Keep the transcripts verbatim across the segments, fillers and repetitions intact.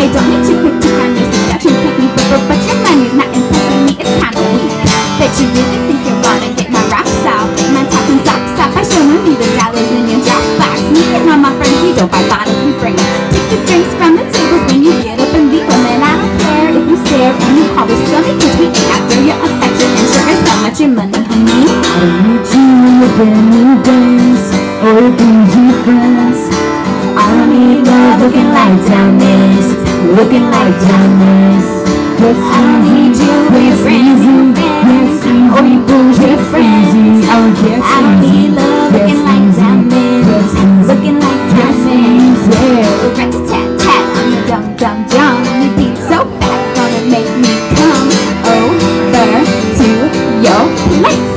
They don't need too quick to find your seduction technique, but, but your money's not impressing me, it's kinda weak. Bet you really think you're gonna get my rocks off, get my top and socks off by showing me the dollars in your Dropbox. Me and all my friends, we don't buy bottles, we bring take the drinks from the tables when you get up and leave them. And I don't care if you stare and you call us scummy, cause we ain't after your affection and sure as how much your money, honey. I don't need you in your brand new dance or your bougie friends. I don't need love looking like diamonds, looking like diamonds. But I don't need you in your brand new dance or your bougie friends. I don't care. I don't need love looking like diamonds, looking like diamonds. Yeah, rat-a-tat-tat on the dum-dum-dum. You beat so fat, gonna make me come over to your place.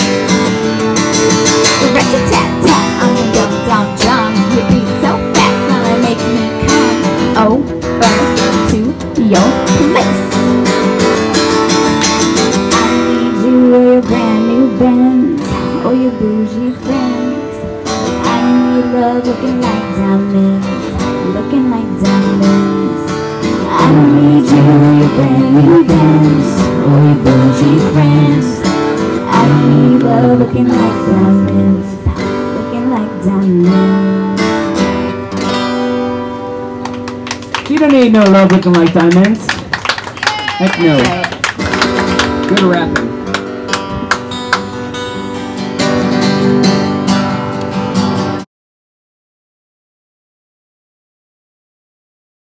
Rat-a-tat-tat on the dum-dum-dum. You beat so fat, gonna make me come over to your place. I need you or your brand new Benz or your bougie friends. I need love looking like diamonds, looking like diamonds. I don't need you or your brand new Benz or your bougie friends. I don't need love looking like diamonds, looking like diamonds. You don't need no love looking like diamonds. Heck no. Good rapping.